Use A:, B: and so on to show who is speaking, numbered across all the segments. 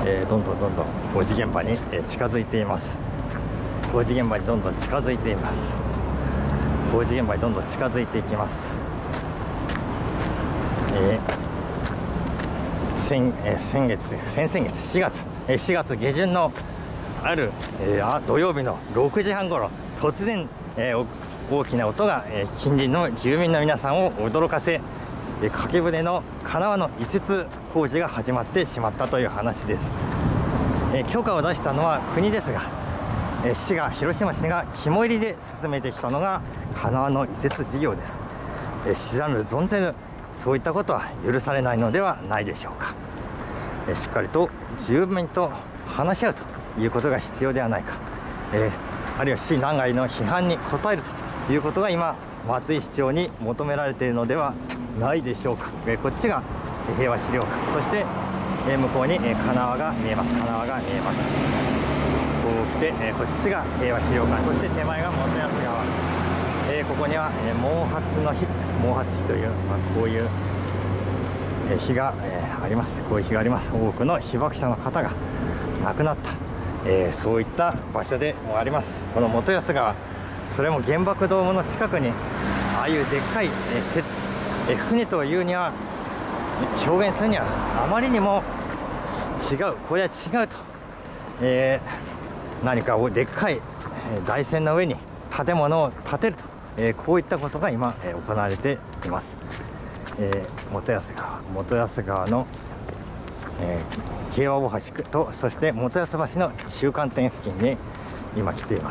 A: どんどん工事現場に近づいています。工事現場にどんどん近づいています。工事現場にどんどん近づいていきます。先月4月下旬のある、土曜日の6時半ごろ、突然、大きな音が、近隣の住民の皆さんを驚かせ、掛け舟の金輪の移設工事が始まってしまったという話です。許可を出したのは国ですが、広島市が肝入りで進めてきたのが金輪の移設事業です。知らぬ存ぜぬそういったことは許されないのではないでしょうか。しっかりと住民と話し合うということが必要ではないか、あるいは市内外の批判に応えるということが今松井市長に求められているのではないでしょうか。こっちが平和資料館、そして向こうに金輪が見えます。金輪が見えます。こう来てこっちが平和資料館、そして手前が元安川。ここには毛髪の日、毛髪日という、こういう日があります。こういう日があります。多くの被爆者の方が亡くなった、そういった場所でもあります。この元安川、それも原爆ドームの近くにああいうでっかい船というには、表現するにはあまりにも違う、これは違うと、何かでっかい台船の上に建物を建てると、こういったことが今行われています。元安川の、平和大橋と、そして元安橋の中間点付近に今来ています。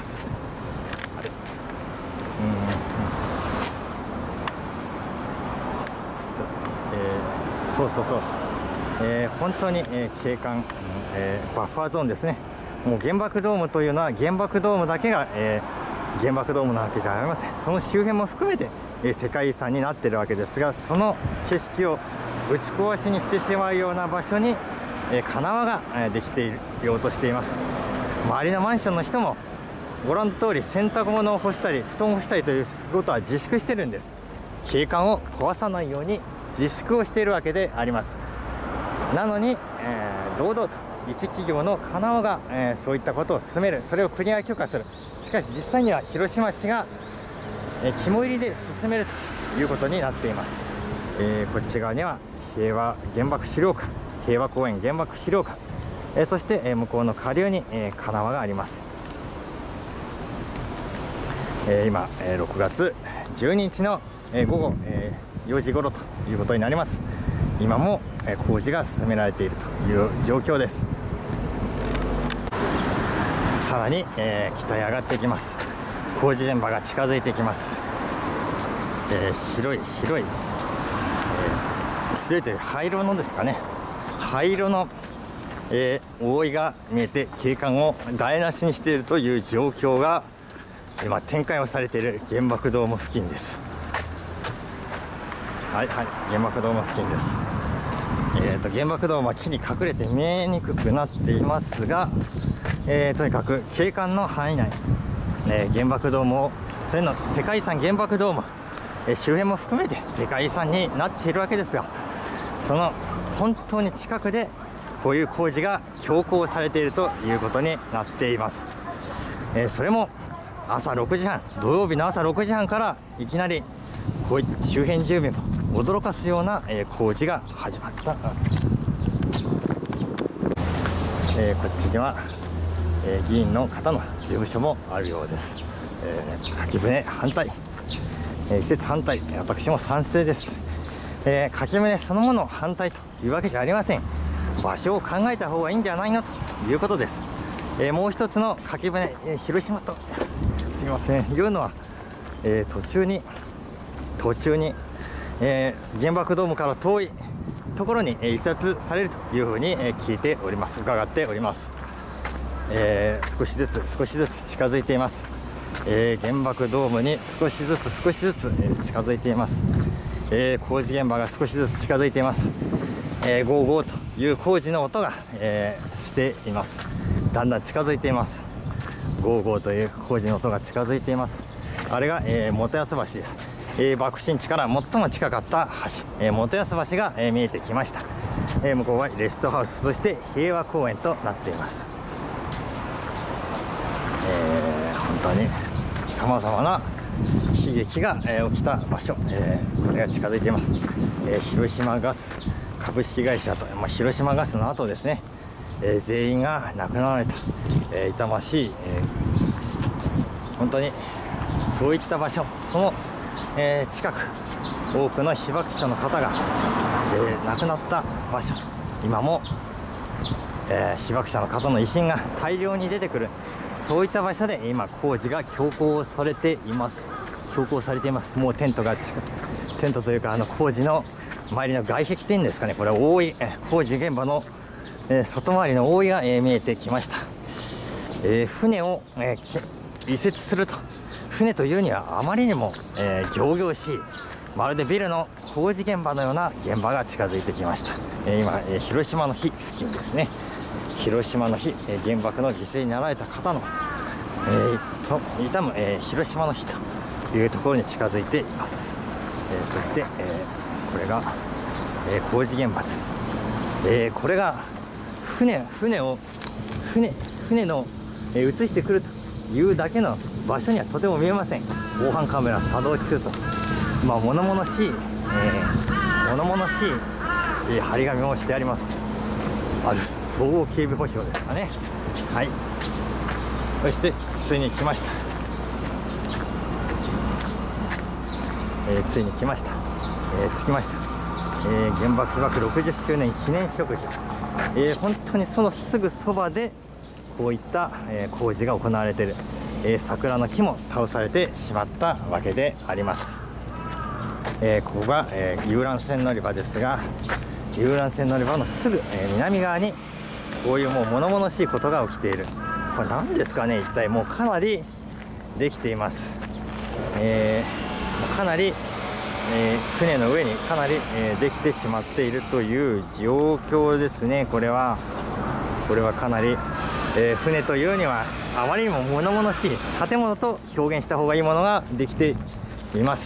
A: そう、本当に、景観、バッファーゾーンですね。もう原爆ドームというのは原爆ドームだけが、原爆ドームなわけじゃありません。その周辺も含めて、世界遺産になっているわけですが、その景色をぶち壊しにしてしまうような場所に、金輪が、できていようとしています。周りのマンションの人もご覧の通り、洗濯物を干したり布団を干したりということは自粛してるんです。景観を壊さないように自粛をしているわけであります。なのに、堂々と一企業の金輪が、そういったことを進める、それを国が許可する。しかし実際には広島市が、肝入りで進めるということになっています。こっち側には平和原爆資料館、平和公園原爆資料館、そして、向こうの下流に、金輪があります。今、6月12日の、午後、4時頃ということになります。今も、工事が進められているという状況です。さらに、北へ上がっていきます。工事現場が近づいていきます。白いという灰色のですかね、灰色の、覆いが見えて景観を台無しにしているという状況が今展開をされている原爆ドーム付近です。原爆ドーム付近です。原爆ドームは木に隠れて見えにくくなっていますが、とにかく景観の範囲内、原爆ドームを、それの世界遺産原爆ドーム、周辺も含めて世界遺産になっているわけですが、その本当に近くでこういう工事が強行されているということになっています。それも朝6時半、土曜日の朝6時半からいきなりこういった周辺住民も驚かすような、工事が始まった。こっちには、議員の方の事務所もあるようです。掛け舟反対、移設反対、私も賛成です。掛け舟そのもの反対というわけじゃありません。場所を考えた方がいいんじゃないのということです。もう一つの掛け舟、広島とすいませんいうのは、途中に、原爆ドームから遠いところに、移設されるというふうに、聞いております。伺っております。少しずつ近づいています。原爆ドームに少しずつ近づいています。工事現場が少しずつ近づいています。ゴーゴーという工事の音が、しています。だんだん近づいています。ゴーゴーという工事の音が近づいています。あれが、元安橋です。爆心地から最も近かった橋、元安橋が、見えてきました。 向こうはレストハウス、そして平和公園となっています。本当にさまざまな悲劇が、起きた場所、これが近づいています。広島ガス株式会社と、広島ガスの後ですね、全員が亡くなられた、痛ましい、本当にそういった場所、その、近く多くの被爆者の方が、亡くなった場所、今も、被爆者の方の遺品が大量に出てくる、そういった場所で今工事が強行されています。もうテントというか工事の周りの外壁というんですかね、これは工事現場の、外回りの覆いが、見えてきました。船を、移設すると、船というにはあまりにも、仰々しい、まるでビルの工事現場のような現場が近づいてきました。今、広島の日付近ですね。広島の日、原爆の犠牲になられた方の、悼む、広島の日というところに近づいています。そして、これが、工事現場です。これが船の、映してくるというだけの場所にはとても見えません。防犯カメラ作動中と、物々しい張り紙をしてあります。総合警備保障ですかね。はい、そしてついに来ました。着きました。原爆被爆60周年記念植樹、本当にそのすぐそばでこういった、工事が行われている、桜の木も倒されてしまったわけであります。ここが、遊覧船乗り場ですが、遊覧船乗り場のすぐ、南側にこういうもう物々しいことが起きている。これ何ですかね、一体。もうかなりできています。かなり、船の上にかなり、できてしまっているという状況ですね。これはかなり、船というにはあまりにも物々しい建物と表現した方がいいものができています。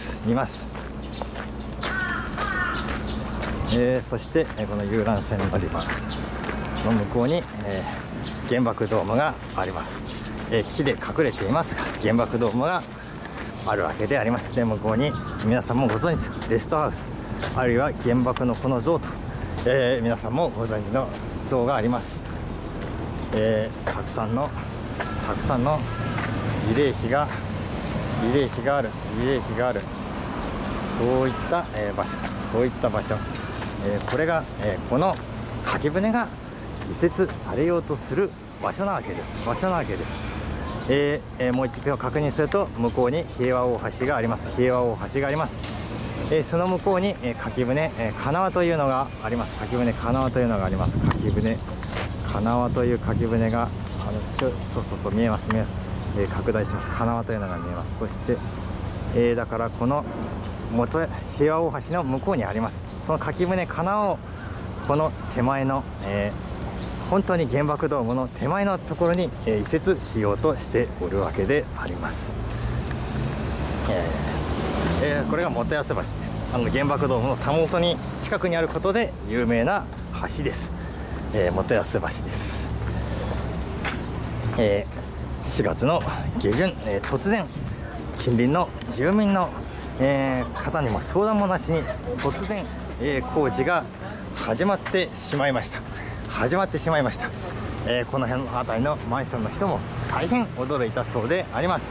A: そして、この遊覧船乗り場の向こうに、原爆ドームがあります。木で隠れていますが原爆ドームがあるわけであります。で、向こうに皆さんもご存知レストハウス、あるいは原爆のこの像と、皆さんもご存知の像があります。たくさんの慰霊碑がある、そういった場所、これが、この鍵舟が移設されようとする場所なわけです。もう一度確認すると、向こうに平和大橋があります。その向こうに、鍵舟、かなわというのがあります。かなわという鍵舟がそう見えます。拡大します。かなわというのが見えます。そして、だからこの平和大橋の向こうにあります。その鍵舟かなわをこの手前の、本当に原爆ドームの手前のところに、移設しようとしておるわけであります。これが元安橋です。原爆ドームのたもとに近くにあることで有名な橋です。元安橋です。4月の下旬、突然近隣の住民の、方にも相談もなしに突然、工事が始まってしまいました。この辺の辺りのマンションの人も大変驚いたそうであります。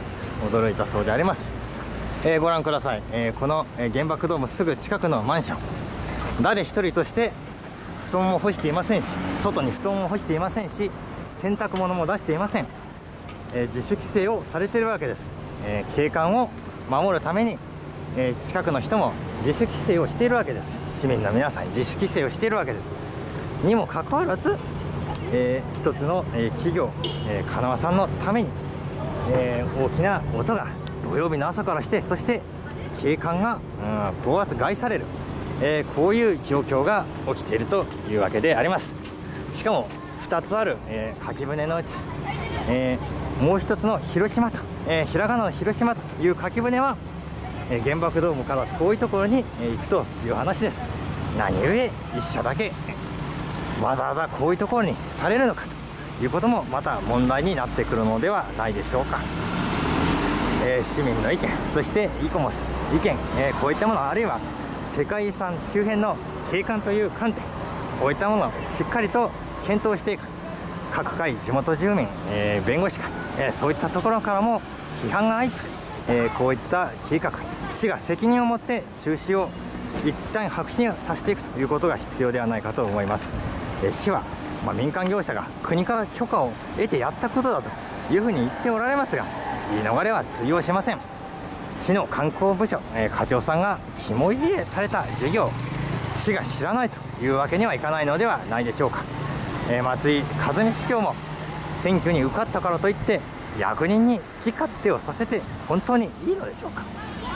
A: ご覧ください。この原爆ドームすぐ近くのマンション、誰一人として布団も干していませんし、外に布団も干していませんし、洗濯物も出していません。自主規制をされているわけです。景観を守るために、近くの人も自主規制をしているわけです。市民の皆さん自主規制をしているわけです。にもかかわらず、一つの、企業、かなわさんのために、大きな音が土曜日の朝からして、そして景観が害される、こういう状況が起きているというわけであります。しかも2つある、鍵舟のうち、もう一つの広島と、ひらがなの広島という鍵舟は、原爆ドームから遠いところに、行くという話です。 何故一社だけわざわざこういうところにされるのかということもまた問題になってくるのではないでしょうか。市民の意見、そしてイコモス意見、こういったもの、あるいは世界遺産周辺の景観という観点、こういったものをしっかりと検討していく各界、地元住民、弁護士会、そういったところからも批判が相次ぐ、こういった計画、市が責任を持って中止を一旦白紙にさせていくということが必要ではないかと思います。市は、民間業者が国から許可を得てやったことだというふうに言っておられますが、言い逃れは通用しません。市の観光部署、課長さんが肝入れされた事業、市が知らないというわけにはいかないのではないでしょうか。松井和美市長も選挙に受かったからといって役人に好き勝手をさせて本当にいいのでしょうか。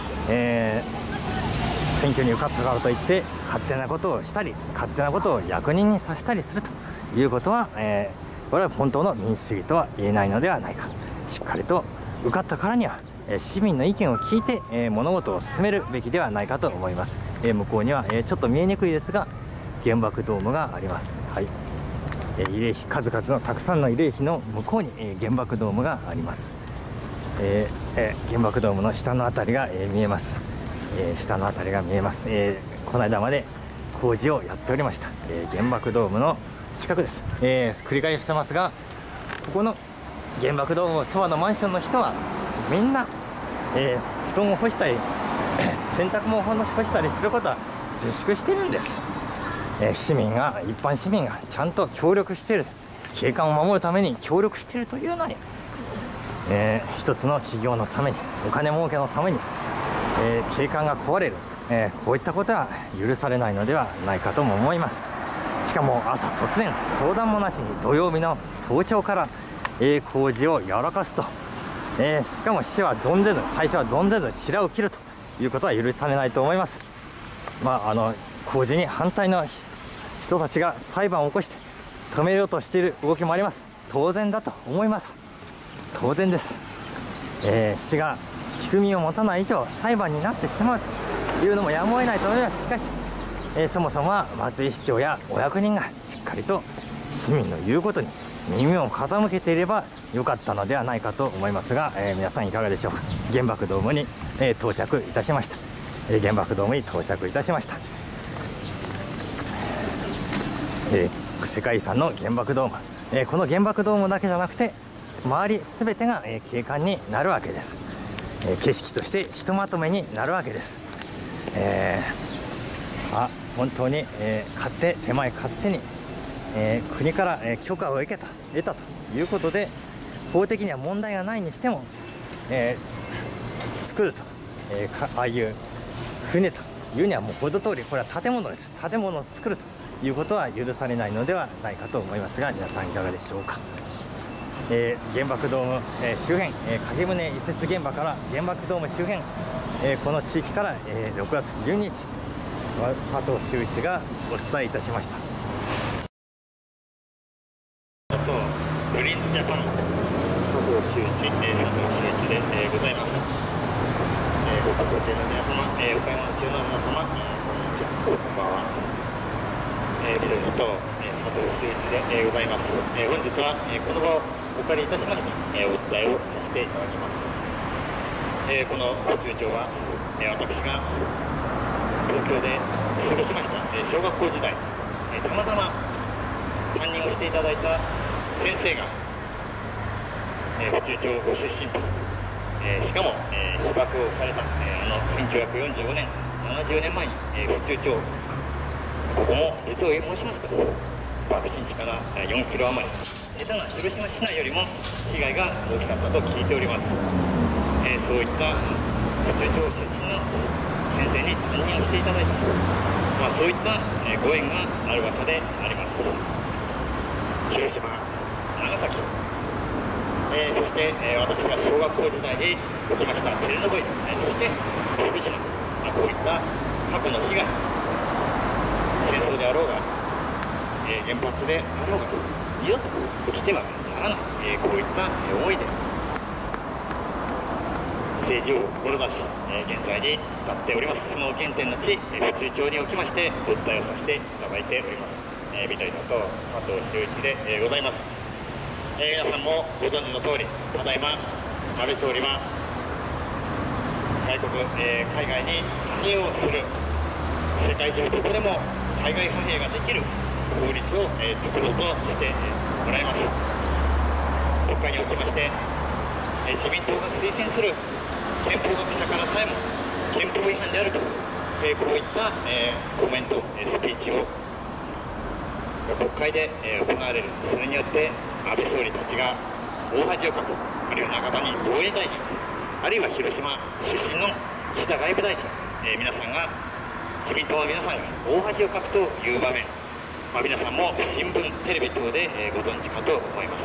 A: 選挙に受かったからといって勝手なことをしたり勝手なことを役人にさせたりするということは、これは本当の民主主義とは言えないのではないか。しっかりと受かったからには市民の意見を聞いて物事を進めるべきではないかと思います。向こうにはちょっと見えにくいですが原爆ドームがあります。はい、慰霊碑、数々のたくさんの慰霊碑の向こうに原爆ドームがあります。原爆ドームの下の辺りが見えます。下の辺りが見えます。この間まで工事をやっておりました。原爆ドームの近くです。繰り返してますが、ここの原爆ドームそばのマンションの人はみんな、布団を干したり洗濯物を干したりすることは自粛してるんです。一般市民がちゃんと協力している、景観を守るために協力しているというのに、一つの企業のために、お金儲けのために、景観が壊れる、こういったことは許されないのではないかとも思います。しかも朝突然相談もなしに土曜日の早朝から工事をやらかすと、しかも市は最初は存ぜず白を切るということは許されないと思います。工事に反対の人たちが裁判を起こして止めようとしている動きもあります。当然だと思います。当然です。市が仕組みを持たない以上裁判になってしまうというのもやむを得ないと思います。しかし、そもそもは松井市長やお役人がしっかりと市民の言うことに耳を傾けていればよかったのではないかと思いますが、皆さんいかがでしょうか。原爆ドームに、到着いたしました。原爆ドームに到着いたしました。世界遺産の原爆ドーム、この原爆ドームだけじゃなくて周り全てが、景観になるわけです。景色としてひとまとめになるわけです。本当に、狭い勝手に、国から、許可を得たということで法的には問題がないにしても、作ると、ああいう船というにはもう程通りこれは建物です。建物を作るということは許されないのではないかと思いますが、皆さんいかがでしょうか。原爆ドーム、周辺、影宗移設現場から原爆ドーム周辺、この地域から、6月12日佐藤修一がお伝えいたしました。グリーンズジャパン佐藤修一で、ございます。ご家庭の皆様、お買い物中の皆様、こんにちは、こんばんは。緑の塔、佐藤修一で、ございます。本日は、この場をお借りいたしまして、お伝えをさせていただきます。この通帳は、私が東京で過ごしました、小学校時代、たまたま担任をしていただいた先生が、府中町ご出身と、しかも、被爆をされた、1945年70年前に、府中町、ここも実を申しますと爆心地から4キロ余り下手な広島市内よりも被害が大きかったと聞いております。そういった府中町出身の先生に担任をしていただいた、そういったご縁がある場所であります。広島、長崎、そして、私が小学校時代に起きましたチェルノブイリ、そして福島、こういった過去の被害、戦争であろうが、原発であろうが二度と起きてはならない、こういった思いで政治を志し、現在に至っております。その原点の地、府中町におきまして訴えをさせていただいております。ビトイだと佐藤修一でございます。皆さんもご存知の通り、ただいま安倍総理は外国、海外に派兵をする、世界中どこでも海外派兵ができる法律を、作ろうとしておられます。国会におきまして、自民党が推薦する憲法学者からさえも憲法違反であると、こういった、コメント、スピーチを国会で、行われる。それによって安倍総理たちが大恥をかく、あるいは中谷防衛大臣、あるいは広島出身の岸田外務大臣、皆さんが、自民党の皆さんが大恥をかくという場面、皆さんも新聞、テレビ等で、ご存知かと思います。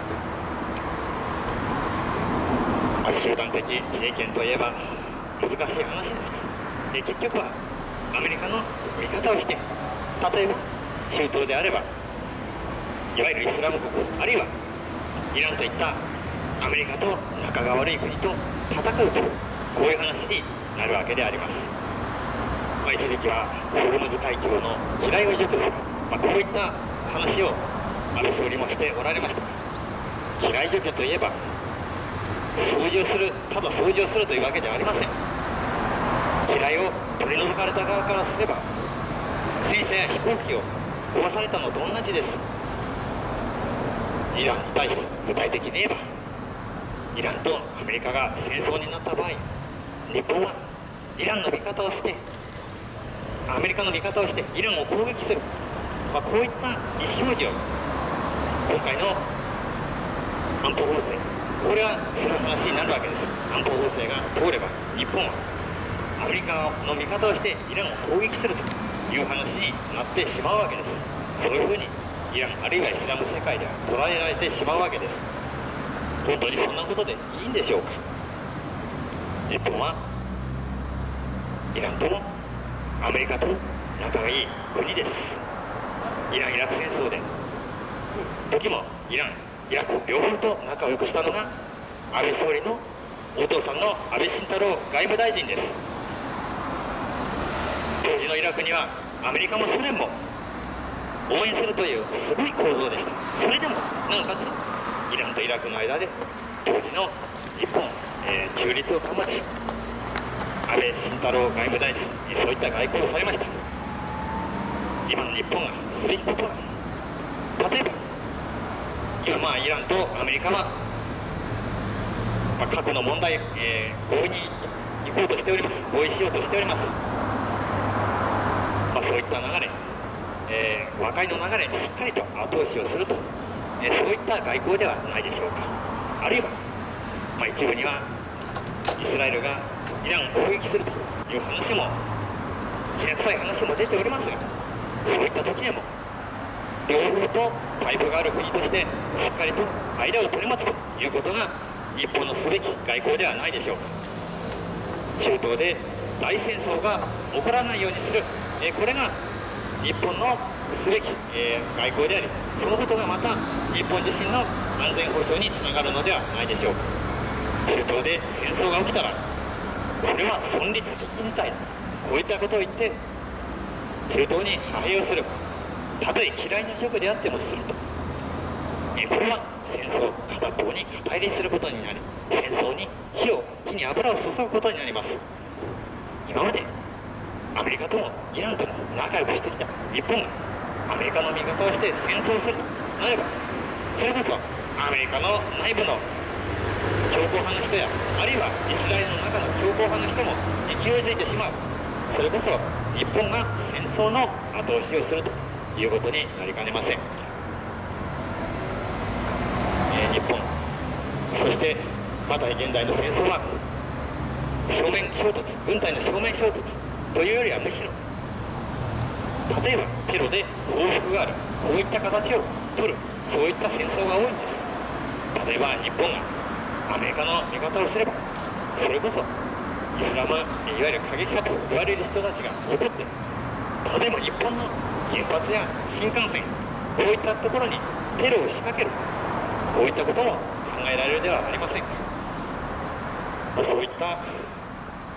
A: 集団的自衛権といえば難しい話ですが、結局はアメリカの味方をして、例えば中東であればいわゆるイスラム国、あるいはイランといったアメリカと仲が悪い国と戦うと、こういう話になるわけであります。一時期はホルムズ海峡の機雷を除去する、こういった話を安倍総理もしておられました。機雷除去といえば掃除をする、ただ掃除をするというわけではありません。機雷を取り除かれた側からすれば、戦車や飛行機を壊されたのと同じです。イランに対して具体的に言えば、イランとアメリカが戦争になった場合、日本はイランの味方をして、アメリカの味方をしてイランを攻撃する、こういった意思表示を今回の安保法制、これはする話になるわけです。安保法制が通れば、日本はアメリカの味方をしてイランを攻撃するという話になってしまうわけです。そういうふうにイラン、あるいはイスラム世界では捉えられてしまうわけです。本当にそんなことでいいんでしょうか。日本はイランともアメリカとも仲がいい国です。イラン・イラク戦争で時もイラン・イラク両方と仲を良くしたのが安倍総理のお父さんの安倍晋太郎外務大臣です。当時のイラクにはアメリカもソ連も応援するというすごい構造でした。それでもなおかつイランとイラクの間で当時の日本、中立を保ち、安倍晋太郎外務大臣、そういった外交をされました。今の日本がすべきことは、例えば今イランとアメリカは、核の問題、合意に行こうとしております。合意しようとしております。そういった流れ、和解の流れ、しっかりと後押しをすると、そういった外交ではないでしょうか。あるいは、一部にはイスラエルがイランを攻撃するという話も、きな臭い話も出ておりますが、そういった時でも両方とパイプがある国としてしっかりと間を取り持つということが日本のすべき外交ではないでしょうか。中東で大戦争が起こらないようにする、これが日本のすべき、外交であり、そのことがまた日本自身の安全保障につながるのではないでしょうか。中東で戦争が起きたらそれは存立的事態だ、こういったことを言って中東に派兵をする、たとえ嫌いな職であってもすると、これは戦争片方に肩入れすることになり、戦争に火に油を注ぐことになります。今までアメリカともイランとも仲良くしてきた日本がアメリカの味方をして戦争をするとなれば、それこそアメリカの内部の強硬派の人や、あるいはイスラエルの中の強硬派の人も勢いづいてしまう。それこそ日本が戦争の後押しをするということになりかねません。日本、そしてまた現代の戦争は正面衝突、軍隊の正面衝突というよりはむしろ、例えばテロで報復がある、こういった形を取る、そういった戦争が多いんです。例えば日本がアメリカの味方をすれば、それこそイスラム、いわゆる過激派と言われる人たちが怒って、例えば日本の原発や新幹線、こういったところにテロを仕掛ける、こういったことも考えられるではありませんか。そういった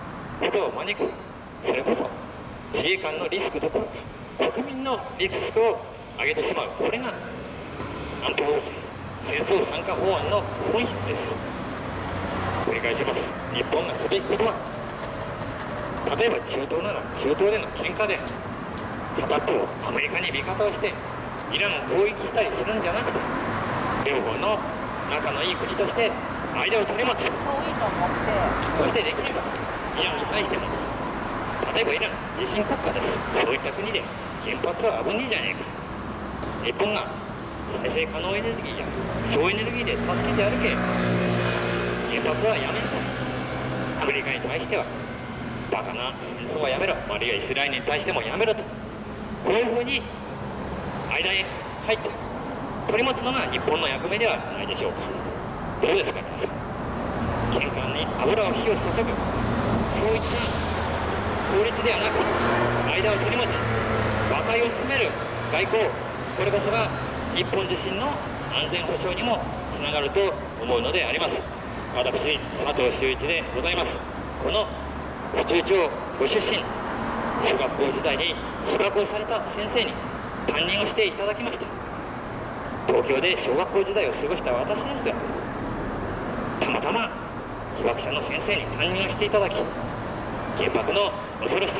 A: ことを招く、それこそ自衛官のリスクどころか国民のリスクを上げてしまう、これが安保法制、戦争参加法案の本質です。繰り返します。日本がすべきことは、例えば中東なら中東での喧嘩で片方アメリカに味方をしてイランを攻撃したりするんじゃなくて、両方の仲のいい国として間を取り持つ。そしてできればイランに対しても、例えばイラン地震国家です、そういった国で原発は危ねえじゃねえか、日本が再生可能エネルギーや省エネルギーで助けてやるけ、原発はやめんさい。アメリカに対してはバカな戦争はやめろ、あるいはイスラエルに対してもやめろと、こういうふうに間に入って取り持つのが日本の役目ではないでしょうか。どうですか皆さん、喧嘩に油を火を注ぐ、そういった法律ではなく、間を取り持ち和解を進める外交、これこそが日本自身の安全保障にもつながると思うのであります。私佐藤修一でございます。この府中町ご出身、小学校時代に被爆をされた先生に担任をしていただきました。東京で小学校時代を過ごした私ですが、たまたま被爆者の先生に担任をしていただき、原爆の恐ろしさ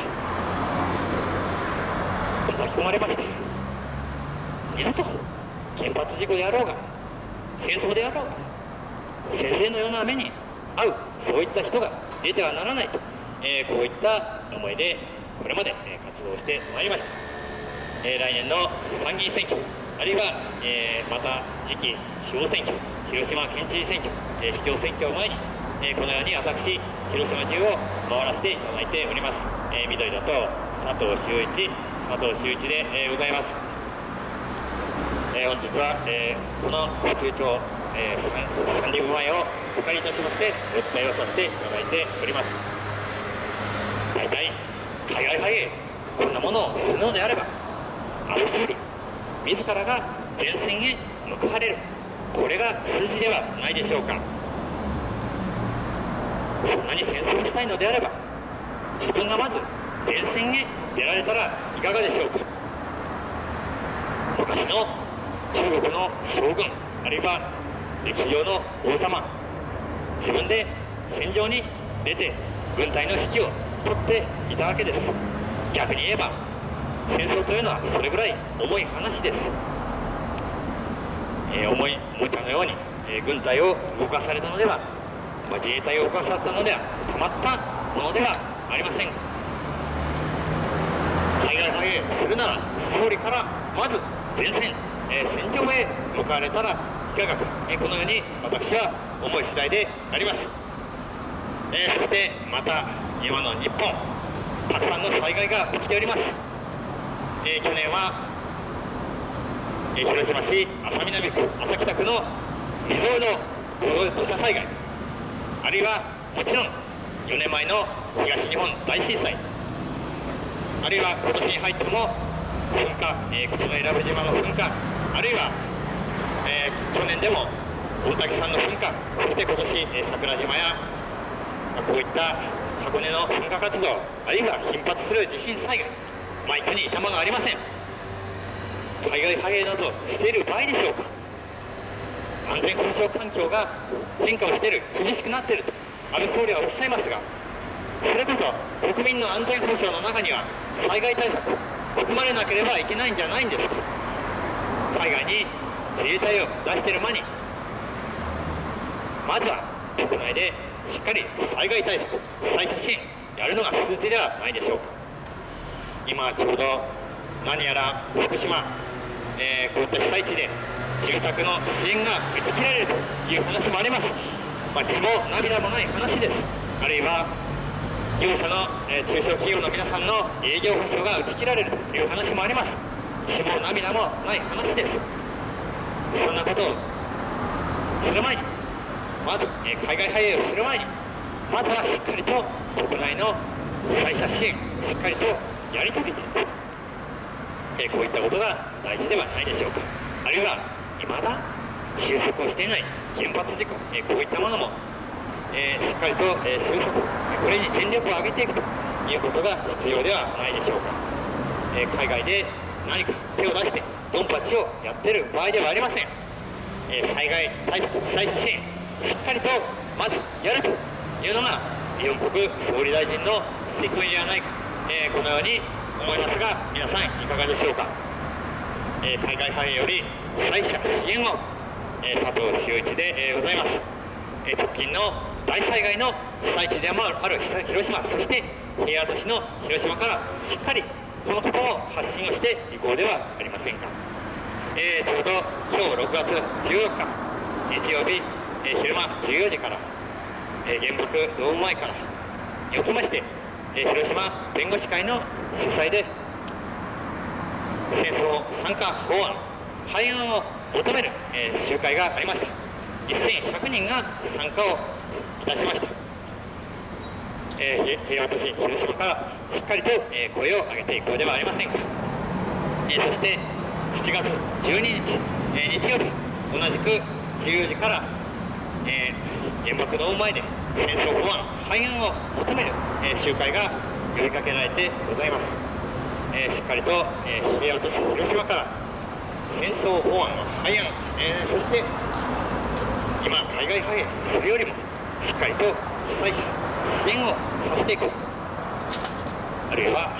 A: 叩き込まれました。二度と原発事故であろうが戦争であろうが先生のような目に遭う、そういった人が出てはならないと、こういった思いでこれまで活動してまいりました。来年の参議院選挙、あるいはまた次期地方選挙、広島県知事選挙、市長選挙を前にこのように私広島中を回らせていただいております。緑の党佐藤修一でございます。本日はこの府中町三里前をお借りいたしましてお伝えをさせていただいております。大体海外派へこんなものをするのであれば、安倍総理自らが前線へ向かわれる、これが筋ではないでしょうか。そんなに戦争をしたいのであれば、自分がまず前線へ出られたらいかがでしょうか。昔の中国の将軍、あるいは歴史上の王様、自分で戦場に出て軍隊の指揮を取っていたわけです。逆に言えば戦争というのはそれぐらい重い話です。重いおもちゃのように、軍隊を動かされたのでは、自衛隊を動かされたのではたまったものではありません。海外派へするなら総理からまず前線、戦場へ向かわれたらいかがか、このように私は思い次第であります。そしてまた今の日本、たくさんの災害が起きております。去年は広島市安佐南区安佐北区の未曾有の土砂災害、あるいはもちろん4年前の東日本大震災、あるいは今年に入っても噴火、口永良部島の噴火、あるいは、去年でも御嶽山の噴火、そして今年、桜島やこういった箱根の噴火活動、あるいは頻発する地震災害、マイクに頭がありません。海外派兵などしている場合でしょうか。安全保障環境が変化をしている、厳しくなっていると安倍総理はおっしゃいますが、それこそ国民の安全保障の中には災害対策含まれなければいけないんじゃないんですか。海外に自衛隊を出している間に、まずは国内でしっかり災害対策、被災者支援やるのが筋ではないでしょうか。今ちょうど何やら福島、こういった被災地で住宅の支援が打ち切られるという話もあります。血も涙もない話です。あるいは業者の、中小企業の皆さんの営業保障が打ち切られるという話もあります。血も涙もない話です。そんなことをする前に、まず、海外派兵をする前に、まずはしっかりと国内の被災者支援、しっかりとやり遂げていく、こういったことが大事ではないでしょうか。あるいは未だ収束をしていない原発事故、こういったものもしっかりと、収束、これに全力を挙げていくということが必要ではないでしょうか。海外で何か手を出してドンパチをやってる場合ではありません。災害対策、被災者支援、しっかりとまずやるというのが日本国総理大臣の責務ではないか、このように思いますが、皆さんいかがでしょうか。海外派遣より被災者支援を、佐藤修一で、ございます。直近の大災害の被災地でもある広島、そして平和都市の広島からしっかりこのことを発信をしていこうではありませんか。ちょうど今日6月14日日曜日、昼間14時から、原爆ドーム前からにおきまして、広島弁護士会の主催で戦争参加法案廃案を求める、集会がありました。1100人が参加をいたしました。平和都市広島からしっかりと、声を上げていこうではありませんか。そして7月12日、日曜日同じく14時から、原爆ドーム前で戦争法案廃案を求める、集会が呼びかけられてございます。しっかりと、平和都市広島から戦争法案の廃案、そして今海外派遣するよりもしっかりと被災者支援をさせていこう、あるいは、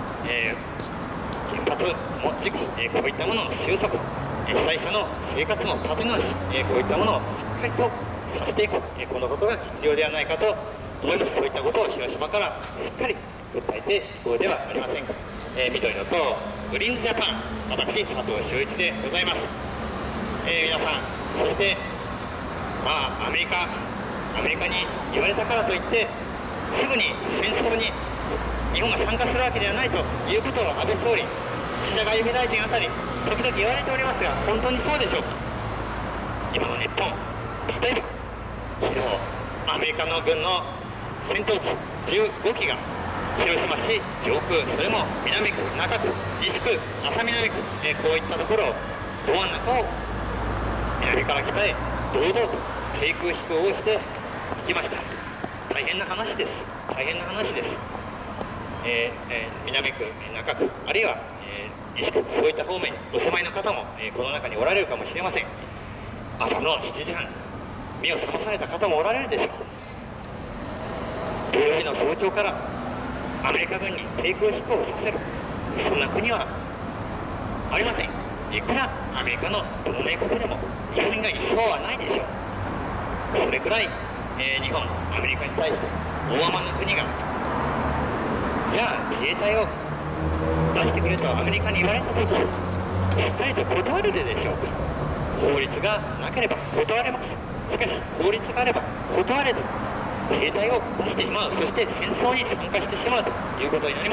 A: 原発も事故、こういったものの収束、被災者の生活の立て直し、こういったものをしっかりとさせていく、このことが必要ではないかと思います。そういったことを広島からしっかり訴えていこうではありませんか。緑の党グリーンズジャパン、私佐藤修一でございます。皆さん、そしてアメリカに言われたからといってすぐに戦争に日本が参加するわけではないということを安倍総理、岸田外務大臣あたり時々言われておりますが、本当にそうでしょうか。今の日本、例えば昨日アメリカの軍の戦闘機15機が広島市上空、それも南区、中区、西区、安佐南区、こういったところをど真ん中を南から北へ堂々と低空飛行をしていきました。大変な話です。大変な話です。南区、中区、あるいは、西区、そういった方面にお住まいの方も、この中におられるかもしれません。朝の7時半、目を覚まされた方もおられるでしょう。土曜日の早朝からアメリカ軍に低空飛行をさせる、そんな国はありません。いくらアメリカの同盟国でも日本以外にそうはないでしょう。それくらい、日本、アメリカに対して大甘な国が、じゃあ自衛隊を出してくれとアメリカに言われた時、しっかりと断るでしょうか。法律がなければ断れます。しかし法律があれば断れず自衛隊を出してしまう、そして戦争に参加してしまうということになります。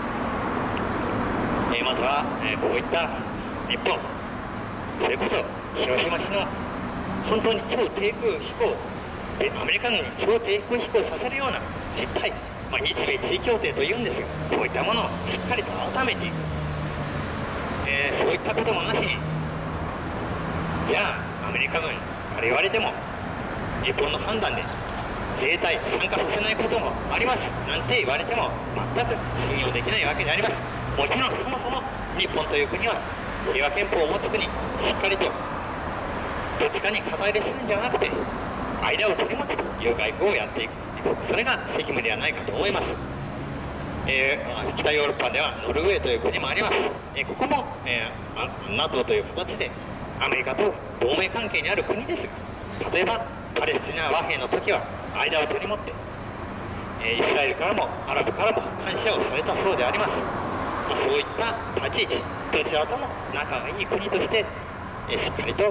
A: まずは、こういった日本、それこそ広島市の本当に超低空飛行でアメリカ軍に超低空飛行させるような実態、日米地位協定というんですが、こういったものをしっかりと改めていく、そういったこともなしに、じゃあアメリカ軍から言われても日本の判断で自衛隊参加させないこともありますなんて言われても全く信用できないわけであります。もちろんそもそも日本という国は平和憲法を持つ国、しっかりとどっちかに肩入れするんじゃなくて間を取り持つという外交をやっていく、それが責務ではないかと思います。北ヨーロッパではノルウェーという国もあります。ここも、NATO という形でアメリカと同盟関係にある国ですが、例えばパレスチナ和平の時は間を取り持って、イスラエルからもアラブからも感謝をされたそうであります。そういった立ち位置、どちらとも仲がいい国として、しっかりと、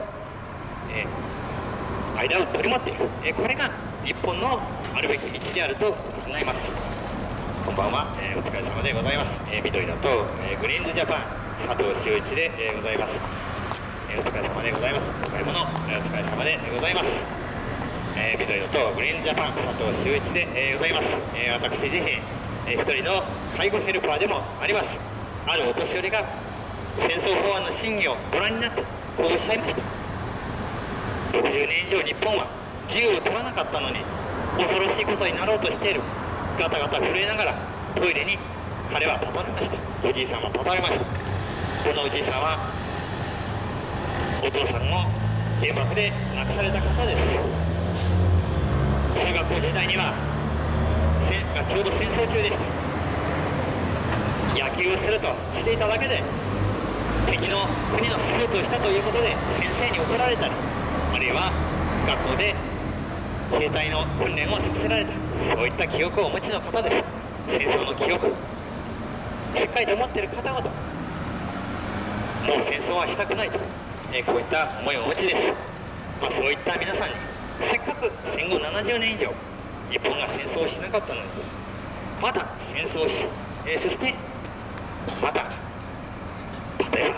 A: 間を取り持っていく、これが日本のあるべき道であると考えます。こんばんは、お疲れ様でございます。緑の党、グリーンズジャパン佐藤修一で、ございます。お疲れ様でございます。お買い物、お疲れ様でございます。緑の党グリーンジャパン佐藤修一で、ございます。私自身、一人の介護ヘルパーでもあります。あるお年寄りが戦争法案の審議をご覧になってこうおっしゃいました。60年以上日本は自由を取らなかったのに恐ろしいことになろうとしている。ガタガタ震えながらトイレに彼は立たれました。おじいさんは立たれました。このおじいさんはお父さんを原爆で亡くされた方です。中学校時代にはちょうど戦争中でした。野球をするとしていただけで敵の国のスポーツをしたということで先生に怒られたり、あるいは学校で兵隊の訓練をさせられた、そういった記憶をお持ちの方です。戦争の記憶しっかりと持っている方々、もう戦争はしたくないと、こういった思いをお持ちです。そういった皆さんに、せっかく戦後70年以上日本が戦争をしなかったのにまた戦争をし、そしてまた例えば、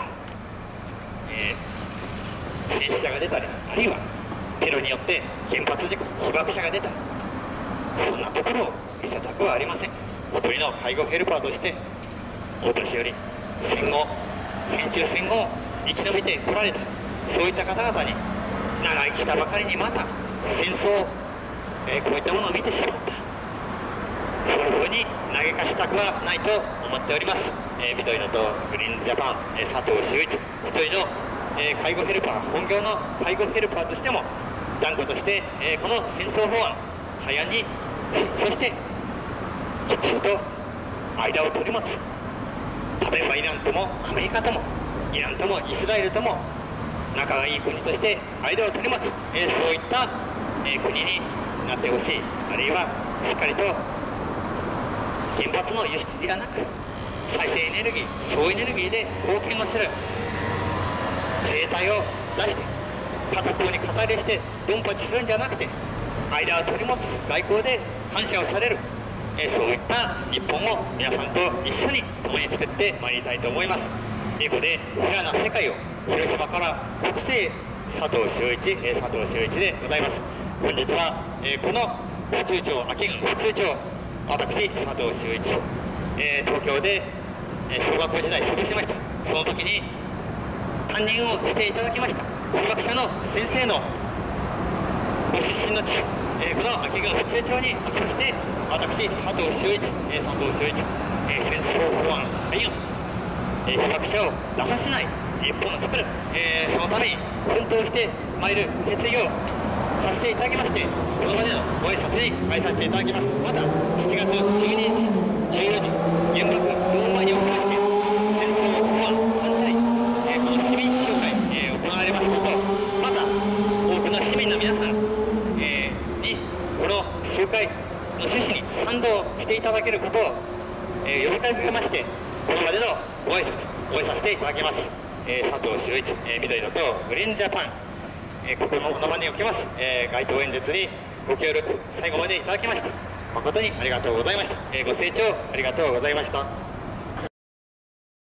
A: 戦死者が出たり、あるいはテロによって原発事故、被爆者が出た、そんなところを見せたくはありません。一人の介護ヘルパーとしてお年寄り、戦後戦中戦後生き延びてこられた、そういった方々に長生きしたばかりにまた戦争、こういったものを見てしまった、そういうふうに嘆かしたくはないと思っております。緑の党グリーンジャパン、佐藤修一、一人の、介護ヘルパー、本業の介護ヘルパーとしても断固として、この戦争法案廃案に、そしてきっちりと間を取り持つ、例えばイランともアメリカともイランともイスラエルとも仲がいい国として間を取り持つ、そういった、国になってほしい。あるいはしっかりと原発の輸出ではなく再生エネルギー、省エネルギーで貢献をする自衛隊を出して片方に肩入れしてドンパチするんじゃなくて、間を取り持つ外交で感謝をされる、そういった日本を皆さんと一緒に共に作ってまいりたいと思います。英語でフェアな世界を、広島から国政佐藤修一でございます。本日は、この府中町、秋郡府中町、私佐藤修一、東京で、小学校時代過ごしました。その時に担任をしていただきました被爆者の先生のご出身の地、この秋郡府中町におきまして、私佐藤修一、戦争法案廃案、被爆者を出させない日本を作る、そのために奮闘してまいる決意をさせていただきまして、この場でのご挨拶に返させていただきます。また7月12日14時原爆ドーム前におきまして戦争法案反対、この市民集会、行われますこと、また多くの市民の皆さん、にこの集会の趣旨に賛同していただけることを、呼びかけまして、この場でのご挨拶終えさせていただきます。佐藤修一、緑の党グリーンジャパン、この場におきます、街頭演説にご協力最後までいただきまして誠にありがとうございました。ご清聴ありがとうございました。